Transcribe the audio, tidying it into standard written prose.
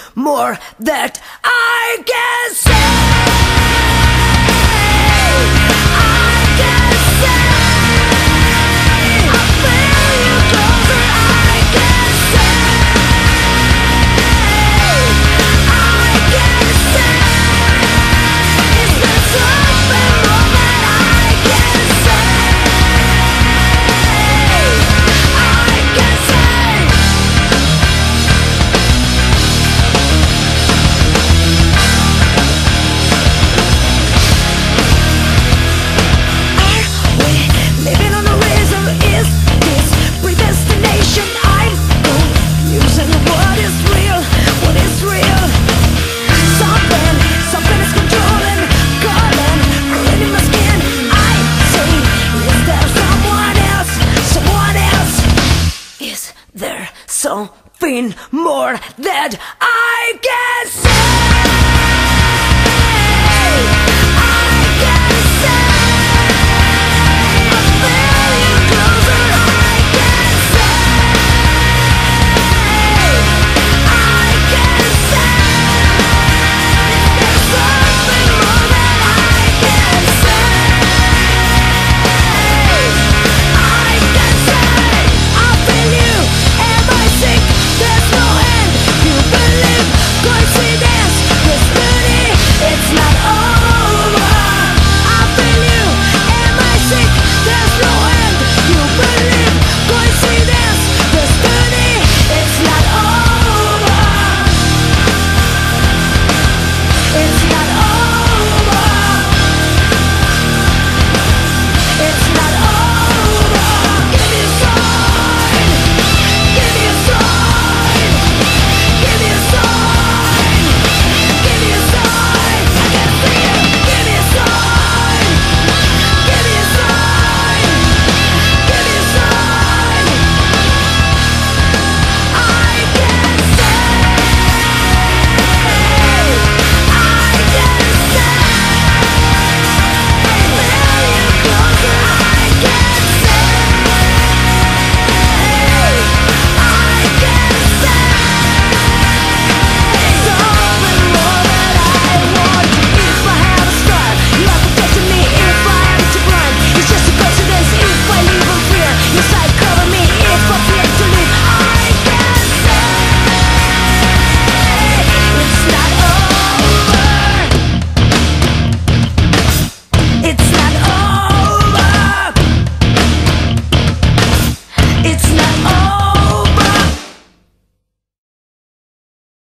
more that I can say. I can say. I feel you closer. I can say. I can say. Is there something more that I can say? I can say. Living on a razor, is this predestination? I'm confusing what is real, what is real. Something is controlling, calling, cleaning my skin. I say, is there someone else, someone else? Is there something more that I